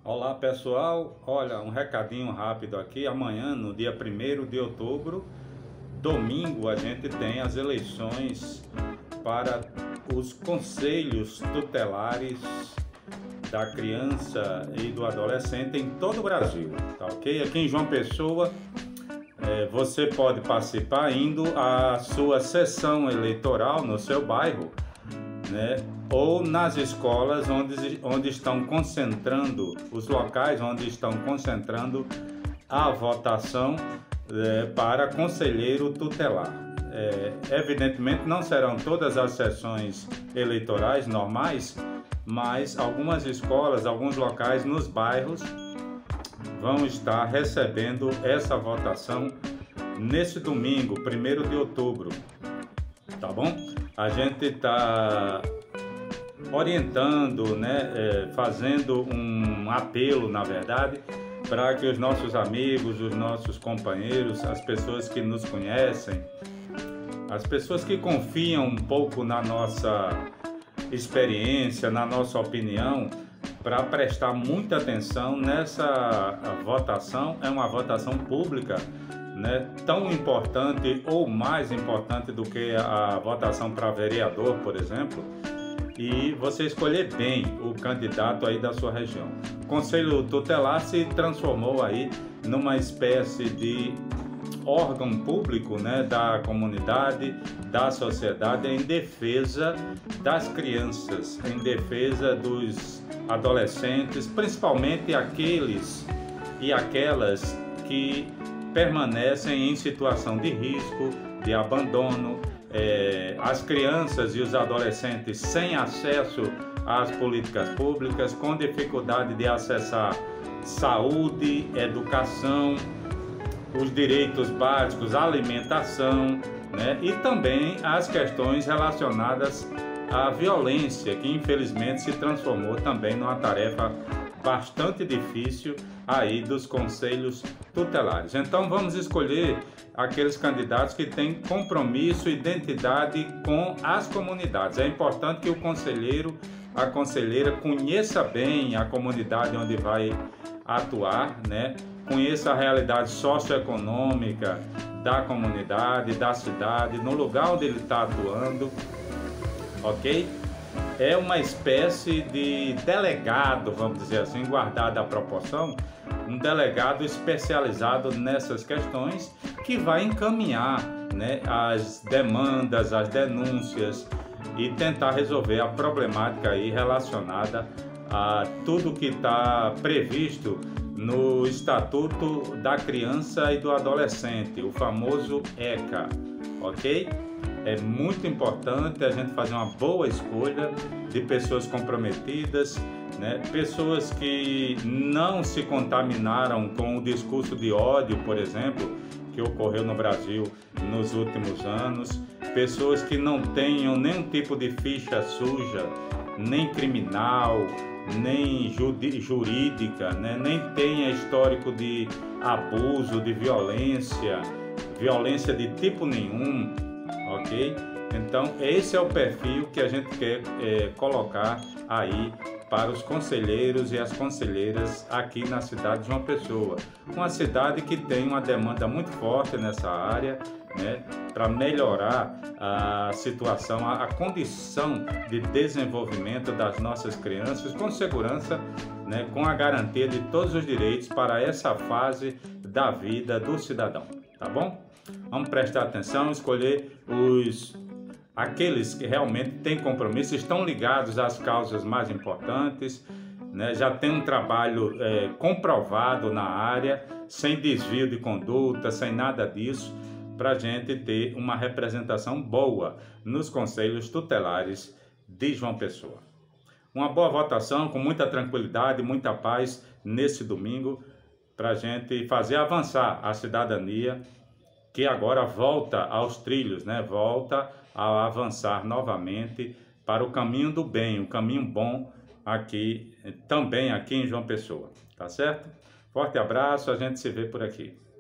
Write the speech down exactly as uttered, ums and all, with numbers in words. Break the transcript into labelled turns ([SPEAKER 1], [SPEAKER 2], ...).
[SPEAKER 1] Olá pessoal, olha um recadinho rápido aqui. Amanhã, no dia primeiro de outubro, domingo, a gente tem as eleições para os conselhos tutelares da criança e do adolescente em todo o Brasil, tá ok? Aqui em João Pessoa, é, você pode participar indo à sua sessão eleitoral no seu bairro, né? Ou nas escolas onde, onde estão concentrando, os locais onde estão concentrando a votação é, para conselheiro tutelar. É, evidentemente não serão todas as sessões eleitorais normais, mas algumas escolas, alguns locais nos bairros vão estar recebendo essa votação nesse domingo, primeiro de outubro, tá bom? A gente está orientando, né, é, fazendo um apelo, na verdade, para que os nossos amigos, os nossos companheiros, as pessoas que nos conhecem, as pessoas que confiam um pouco na nossa experiência, na nossa opinião, para prestar muita atenção nessa votação. É uma votação pública, né, tão importante ou mais importante do que a votação para vereador, por exemplo, e você escolher bem o candidato aí da sua região. O Conselho Tutelar se transformou aí numa espécie de órgão público, né, da comunidade, da sociedade, em defesa das crianças, em defesa dos adolescentes, principalmente aqueles e aquelas que permanecem em situação de risco, de abandono, é, as crianças e os adolescentes sem acesso às políticas públicas, com dificuldade de acessar saúde, educação, os direitos básicos, alimentação, né? E também as questões relacionadas à violência, que infelizmente se transformou também numa tarefa bastante difícil aí dos conselhos tutelares. Então vamos escolher aqueles candidatos que têm compromisso e identidade com as comunidades. É importante que o conselheiro, a conselheira conheça bem a comunidade onde vai atuar, né? Conheça a realidade socioeconômica da comunidade, da cidade, no lugar onde ele está atuando, ok? É uma espécie de delegado, vamos dizer assim, guardada a proporção, um delegado especializado nessas questões que vai encaminhar, né, as demandas, as denúncias e tentar resolver a problemática aí relacionada a tudo que está previsto no Estatuto da Criança e do Adolescente, o famoso ECA, ok? É muito importante a gente fazer uma boa escolha de pessoas comprometidas, né? Pessoas que não se contaminaram com o discurso de ódio, por exemplo, que ocorreu no Brasil nos últimos anos, pessoas que não tenham nenhum tipo de ficha suja, nem criminal, nem jurídica, né? Nem tenha histórico de abuso, de violência, violência de tipo nenhum, ok? Então esse é o perfil que a gente quer é, colocar aí para os conselheiros e as conselheiras aqui na cidade de João Pessoa, uma cidade que tem uma demanda muito forte nessa área, né, para melhorar a situação, a, a condição de desenvolvimento das nossas crianças com segurança, né, com a garantia de todos os direitos para essa fase da vida do cidadão, tá bom? Vamos prestar atenção, escolher os aqueles que realmente têm compromisso, estão ligados às causas mais importantes, né? Já tem um trabalho é, comprovado na área, sem desvio de conduta, sem nada disso, para a gente ter uma representação boa nos conselhos tutelares de João Pessoa. Uma boa votação, com muita tranquilidade, muita paz nesse domingo, para a gente fazer avançar a cidadania, que agora volta aos trilhos, né? Volta a avançar novamente para o caminho do bem, o caminho bom aqui, também aqui em João Pessoa, tá certo? Forte abraço, a gente se vê por aqui.